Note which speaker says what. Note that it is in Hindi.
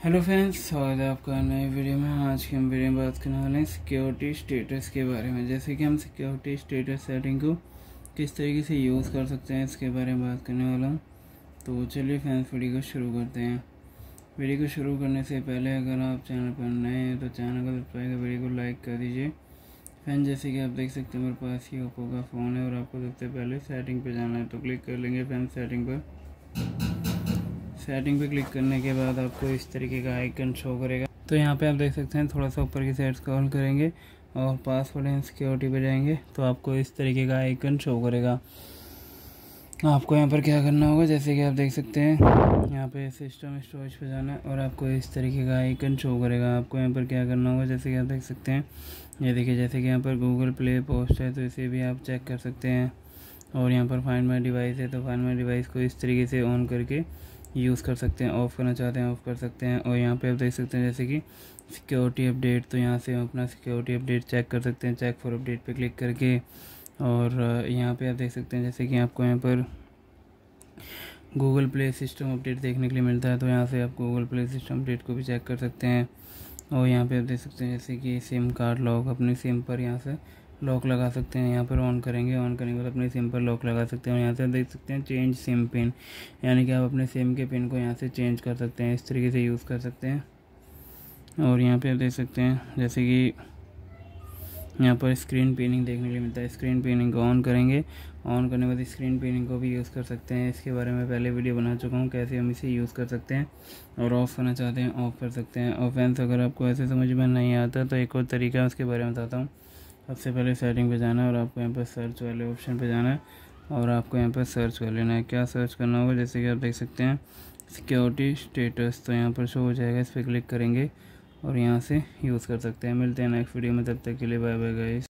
Speaker 1: हेलो फ्रेंड्स, स्वागत है आपका नए वीडियो में। आज की हम वीडियो में बात करने वाले हैं सिक्योरिटी स्टेटस के बारे में। जैसे कि हम सिक्योरिटी स्टेटस सेटिंग को किस तरीके से यूज़ कर सकते हैं, इसके बारे में बात करने वाला हूँ। तो चलिए फ्रेंड्स, वीडियो को शुरू करते हैं। वीडियो को शुरू करने से पहले अगर आप चैनल पर नए हैं तो चैनल को सब्सक्राइब कर वीडियो को लाइक कर दीजिए। फ्रेंड, जैसे कि आप देख सकते हैं मेरे पास ही ओप्पो का फ़ोन है और आपको सबसे पहले सेटिंग पर जाना है, तो क्लिक कर लेंगे फ्रेंड सेटिंग पे क्लिक करने के बाद आपको इस तरीके का आइकन शो करेगा। तो यहाँ पे आप देख सकते हैं, थोड़ा सा ऊपर की साइड स्क्रॉल करेंगे और पासवर्ड एंड सिक्योरिटी पे जाएंगे तो आपको इस तरीके का आइकन शो करेगा। आपको यहाँ पर क्या करना होगा, जैसे कि आप देख सकते हैं यहाँ पे सिस्टम स्टोरेज पे जाना है और आपको इस तरीके का आइकन शो करेगा। आपको यहाँ पर क्या करना होगा, जैसे कि आप देख सकते हैं, ये देखिए, जैसे कि यहाँ पर गूगल प्ले पोस्ट है तो इसे भी आप चेक कर सकते हैं। और यहाँ पर फाइंड माई डिवाइस है तो फाइंड माई डिवाइस को इस तरीके से ऑन करके यूज़ कर सकते हैं। ऑफ़ करना चाहते हैं ऑफ़ कर सकते हैं। और यहाँ पे आप देख सकते हैं जैसे कि सिक्योरिटी अपडेट, तो यहाँ से हम अपना सिक्योरिटी अपडेट चेक कर सकते हैं, चेक फॉर अपडेट पे क्लिक करके। और यहाँ पे आप देख सकते हैं जैसे कि आपको यहाँ पर गूगल प्ले सिस्टम अपडेट देखने के लिए मिलता है, तो यहाँ से आप गूगल प्ले सिस्टम अपडेट को भी चेक कर सकते हैं। और यहाँ पे आप देख सकते हैं जैसे कि सिम कार्ड लॉक, अपनी सिम पर यहाँ से लॉक लगा सकते हैं। यहाँ पर ऑन करेंगे, ऑन करने के बाद अपने सिम पर लॉक लगा सकते हैं। और यहाँ से देख सकते हैं चेंज सिम पिन, यानी कि आप अपने सिम के पिन को यहाँ से चेंज कर सकते हैं, इस तरीके से यूज़ कर सकते हैं। और यहाँ पे आप देख सकते हैं जैसे कि यहाँ पर स्क्रीन पिनिंग देखने के लिए मिलता है। स्क्रीन पिनिंग को ऑन करेंगे, ऑन करने के बाद स्क्रीन पिनिंग को भी यूज़ कर सकते हैं। इसके बारे में पहले वीडियो बना चुका हूँ, कैसे हम इसे यूज़ कर सकते हैं। और ऑफ़ करना चाहते हैं ऑफ़ कर सकते हैं। और फ्रेंड्स, अगर आपको ऐसे समझ में नहीं आता तो एक और तरीका है, उसके बारे में बताता हूँ। सबसे पहले सेटिंग पे जाना है और आपको यहाँ पर सर्च वाले ऑप्शन पे जाना है और आपको यहाँ पर सर्च कर लेना है। क्या सर्च करना होगा, जैसे कि आप देख सकते हैं सिक्योरिटी स्टेटस, तो यहाँ पर शो हो जाएगा, इस पर क्लिक करेंगे और यहाँ से यूज़ कर सकते हैं। मिलते हैं नेक्स्ट वीडियो में, तब तक के लिए बाय बाय गाइस।